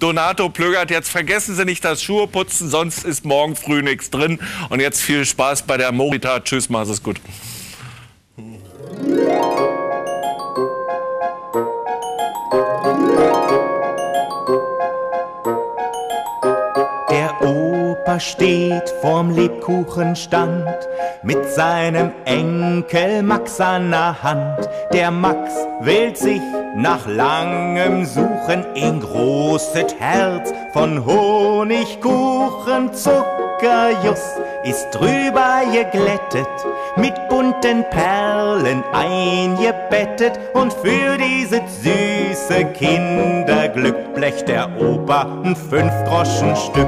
Donato Plögert, jetzt vergessen Sie nicht das Schuhe putzen, sonst ist morgen früh nichts drin. Und jetzt viel Spaß bei der Morita. Tschüss, mach's es gut. Der Opa steht vorm Lebkuchenstand mit seinem Enkel Max an der Hand. Der Max wählt sich nach langem Suchen ein großes Herz von Honigkuchen. Zuckerjuss ist drüber geglättet, mit bunten Perlen eingebettet. Und für dieses süße Kinderglück blecht der Opa ein 5-Groschen-Stück.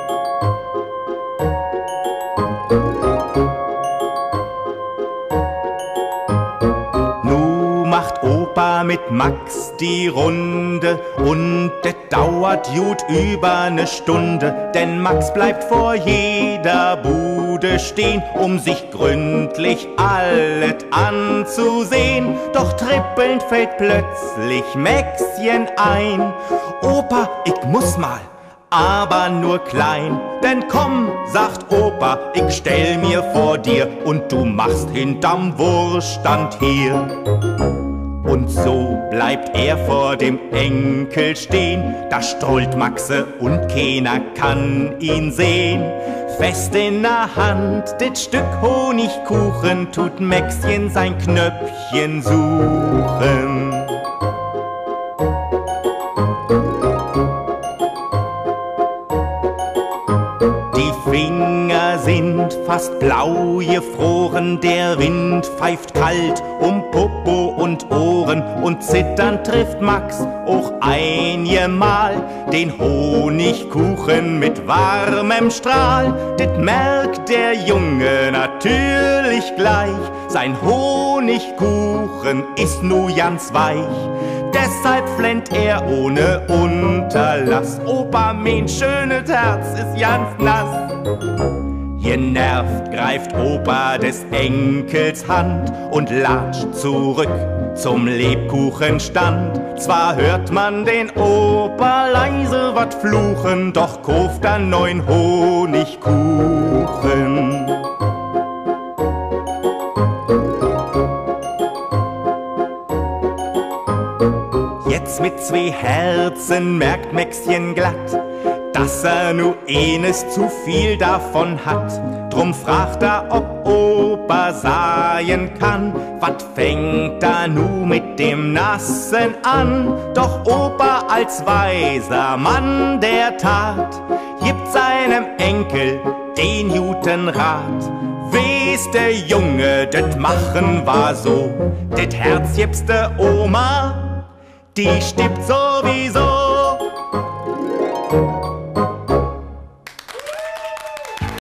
Macht Opa mit Max die Runde und das dauert gut über 'ne Stunde, denn Max bleibt vor jeder Bude stehen, um sich gründlich alles anzusehen. Doch trippelnd fällt plötzlich Maxchen ein: Opa, ich muss mal, aber nur klein. Denn komm, sagt Opa, ich stell mir vor dir und du machst hinterm Wurststand hier. Und so bleibt er vor dem Enkel stehen, da strollt Maxe und keiner kann ihn sehen. Fest in der Hand, das Stück Honigkuchen, tut Maxchen sein Knöpfchen suchen. Finger sind fast blau gefroren, der Wind pfeift kalt um Popo und Ohren, und zitternd trifft Max auch einmal den Honigkuchen mit warmem Strahl. Das merkt der Junge natürlich gleich, sein Honigkuchen ist nu ganz weich. Deshalb flennt er ohne Unterlass: Opa, mein schönes Herz ist ganz nass. Genervt greift Opa des Enkels Hand und latscht zurück zum Lebkuchenstand. Zwar hört man den Opa leise wat fluchen, doch kauft er neuen Honigkuchen. Jetzt mit 2 Herzen merkt Maxchen glatt, dass er nu eines zu viel davon hat. Drum fragt er, ob Opa sagen kann, wat fängt er nu mit dem Nassen an? Doch Opa als weiser Mann der Tat gibt seinem Enkel den guten Rat: Wes der Junge, det machen war so, det Herz gibst der Oma, die stirbt sowieso.